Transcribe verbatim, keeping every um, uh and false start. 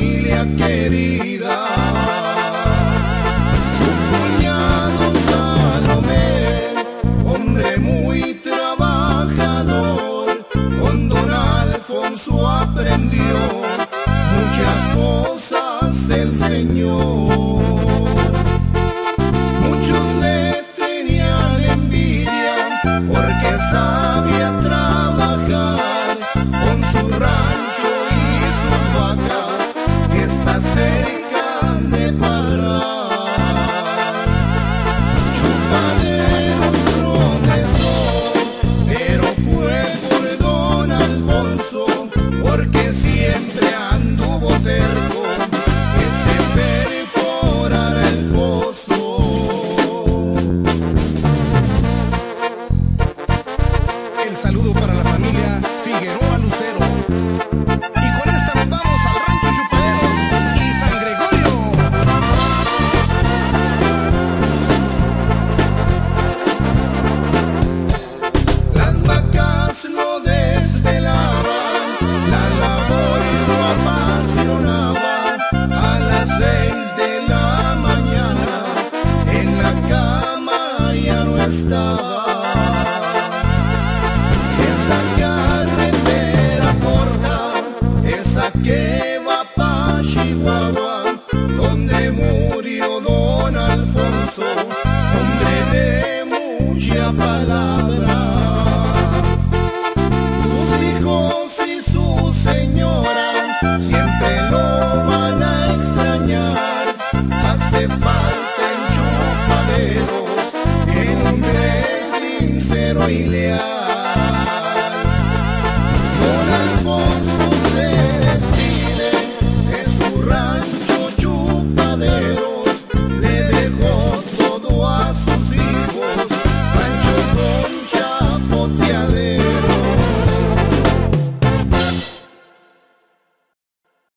familia querida. Su cuñado Salomé, hombre muy trabajador, con don Alfonso aprendió muchas cosas el Señor. Muchos le tenían envidia porque sabía trabajar con su rancho y sus vacas que está cerca de parar. Chupaderos progresó, pero fue por don Alfonso, porque siempre anduvo terco que se perforara el pozo. El saludo para la familia Figueroa Lucero. Y con esta nos vamos al rancho Chupaderos y San Gregorio. Las vacas lo desvelaban, la labor lo apasionaba. A las seis de la mañana en la cama ya no estaba. Esa carretera corta, esa que va pa' Chihuahua, donde murió don Alfonso, hombre de mucha palabra. Sus hijos y su señora siempre lo van a extrañar. Hace falta en Chupaderos el hombre sincero y leal.